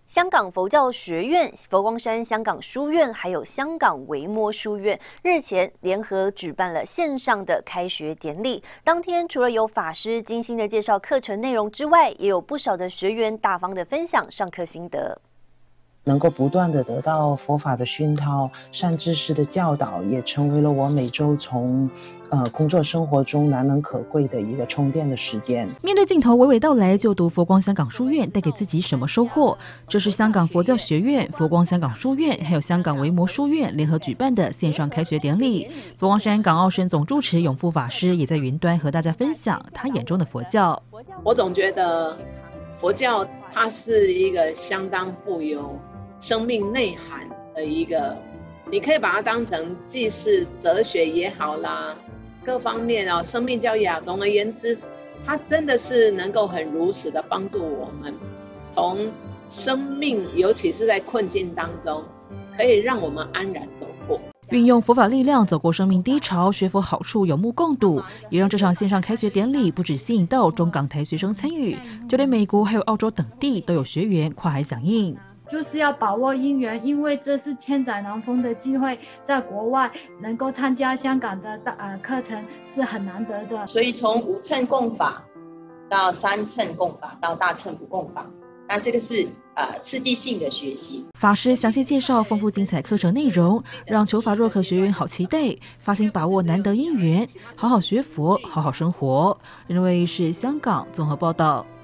香港佛教学院、佛光山香港书院还有香港维摩书院日前联合举办了线上的开学典礼。当天除了有法师精心的介绍课程内容之外，也有不少的学员大方的分享上课心得。 能够不断的得到佛法的熏陶、善知识的教导，也成为了我每周从工作生活中难能可贵的一个充电的时间。 面对镜头娓娓道来就读佛光香港书院带给自己什么收获？这是香港佛教学院、佛光香港书院还有香港维摩书院联合举办的线上开学典礼。佛光山港澳省总住持永富法师也在云端和大家分享他眼中的佛教。 我总觉得佛教它是一个相当富有生命内涵的一个，你可以把它当成既是哲学也好啦，各方面生命教育啊，总而言之，它真的是能够很如实的帮助我们从生命，尤其是在困境当中，可以让我们安然走过。 运用佛法力量走过生命低潮，学佛好处有目共睹，也让这场线上开学典礼不只吸引到中港台学生参与，就连美国还有澳洲等地都有学员跨海响应。 就是要把握因缘，因为这是千载难逢的机会，在国外能够参加香港的课程是很难得的。 所以从无乘共法到三乘共法到大乘不共法，那这个是次第性的学习。 法师详细介绍丰富精彩课程内容，让求法若渴学员好期待，发心把握难得因缘，好好学佛，好好生活。认为是香港综合报道。